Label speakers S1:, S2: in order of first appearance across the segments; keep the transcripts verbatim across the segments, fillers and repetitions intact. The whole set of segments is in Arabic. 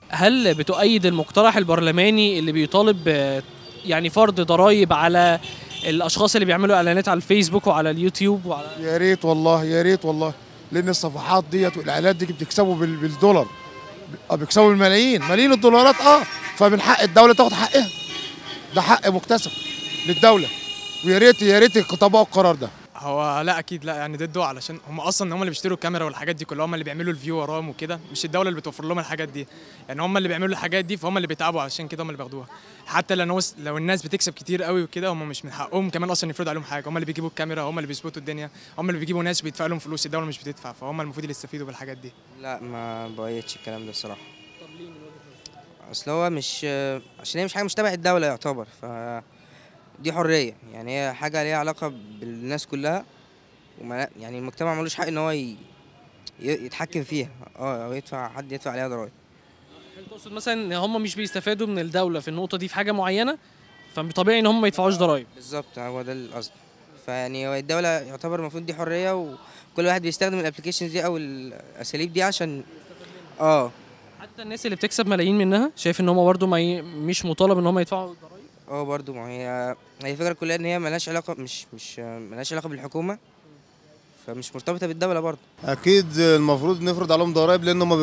S1: هل بتؤيد المقترح البرلماني اللي بيطالب يعني فرض ضرائب على الاشخاص اللي بيعملوا اعلانات على الفيسبوك وعلى اليوتيوب وعلى
S2: يا ريت والله، يا ريت والله، لان الصفحات ديت والاعلانات دي بتكسبوا بالدولار، بيكسبوا بالملايين، ملايين الدولارات. اه فمن حق الدوله تاخد حقها، ده حق مكتسب للدوله، ويا ريت يا ريت يطبقوا القرار ده.
S3: هو لا اكيد لا، يعني ضده، علشان هم اصلا هم اللي بيشتروا الكاميرا والحاجات دي كلها، هم اللي بيعملوا الفيو وراهم وكده، مش الدوله اللي بتوفر لهم الحاجات دي. يعني هم اللي بيعملوا الحاجات دي، فهم اللي بيتعبوا، عشان كده هم اللي بياخدوها. حتى لو لو الناس بتكسب كتير قوي وكده، هم مش من حقهم كمان اصلا يفرضوا عليهم حاجه. هم اللي بيجيبوا الكاميرا، هم اللي بيظبطوا الدنيا، هم اللي بيجيبوا ناس بيدفعوا لهم فلوس، الدوله مش بتدفع، فهم المفروض اللي يستفيدوا بالحاجات دي.
S4: لا ما بأيدش الكلام ده الصراحه.
S1: طب ليه من وجهة نظرك؟
S4: اصل هو مش عشان هي مش حاجه مش تبع الدوله يعتبر، ف دي حريه، يعني هي حاجه ليها علاقه بالناس كلها، وما يعني المجتمع ملوش حق ان هو ي... يتحكم فيها، اه او يدفع حد يدفع عليها ضرائب.
S1: هل تقصد مثلا ان هم مش بيستفادوا من الدوله في النقطه دي في حاجه معينه، فطبيعي ان هم ما يدفعوش ضرائب؟
S4: بالظبط، هو ده القصد. فيعني هو الدوله يعتبر المفروض دي حريه، وكل واحد بيستخدم الابلكيشنز دي او الاساليب دي عشان اه
S1: حتى الناس اللي بتكسب ملايين منها شايف ان هم برضه ما ي... مش مطالب ان هم يدفعوا ضرائب؟
S4: اه برضه، ما هي هي الفكره كلها ان هي ملهاش علاقه، مش مش ملهاش علاقه بالحكومه، فمش مرتبطه بالدوله برضه.
S2: اكيد المفروض نفرض عليهم ضرائب، لان هم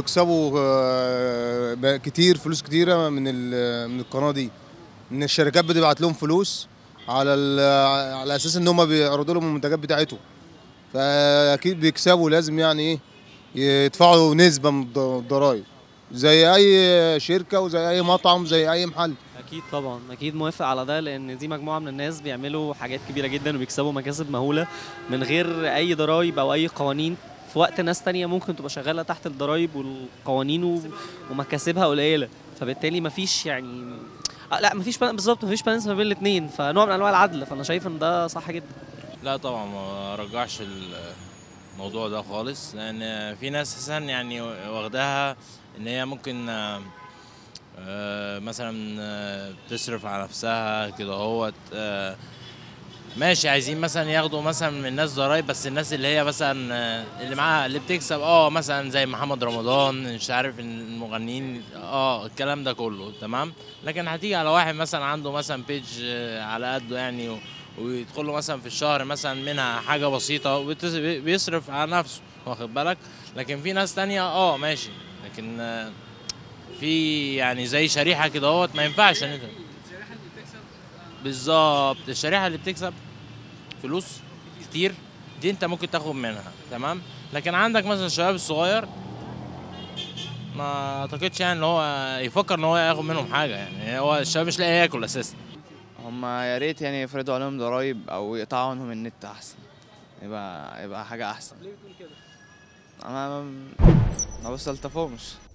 S2: بيكسبوا كتير، فلوس كتيره من من القناه دي، ان الشركات بتبعت لهم فلوس على على اساس ان هم بيعرضوا لهم المنتجات بتاعتهم، فاكيد بيكسبوا، لازم يعني ايه يدفعوا نسبه من الضرائب زي اي شركه وزي اي مطعم زي اي محل.
S5: اكيد طبعا، اكيد موافق على ده، لان دي مجموعه من الناس بيعملوا حاجات كبيره جدا وبيكسبوا مكاسب مهوله من غير اي ضرائب او اي قوانين، في وقت ناس تانية ممكن تبقى شغاله تحت الضرائب والقوانين ومكاسبها قليله، فبالتالي مفيش يعني آه لا مفيش بالظبط مفيش بالانس ما بين الاثنين، فنوع من انواع العدل، فانا شايف ان ده صح جدا.
S6: لا طبعا ما رجعش الموضوع ده خالص، لان في ناس اساسا يعني واخداها ان هي ممكن آه مثلا آه تصرف على نفسها كده اهوت. آه ماشي، عايزين مثلا ياخدوا مثلا من الناس ضرايب، بس الناس اللي هي مثلا آه اللي معاها اللي بتكسب اه مثلا زي محمد رمضان، مش عارف المغنيين، اه الكلام ده كله تمام. لكن هتيجي على واحد مثلا عنده مثلا بيج آه على قده يعني، ويدخل له مثلا في الشهر مثلا منها حاجه بسيطه وبيصرف على نفسه، واخد بالك. لكن في ناس تانية اه ماشي، لكن آه في يعني زي شريحه كده اهوت ما ينفعش ان انت
S1: الشريحه اللي بتكسب
S6: بالظبط، الشريحه اللي بتكسب فلوس كتير دي انت ممكن تاخد منها تمام. لكن عندك مثلا الشباب الصغير ما اعتقدش يعني ان هو يفكر ان هو ياخد منهم حاجه، يعني هو الشباب مش لاقي ياكل اساسا.
S7: هما يا ريت يعني يفرضوا عليهم ضرايب او يقطعوا عنهم النت، احسن يبقى يبقى حاجه احسن.
S1: ليه بتقول كده؟
S7: انا ما بستلطفهمش.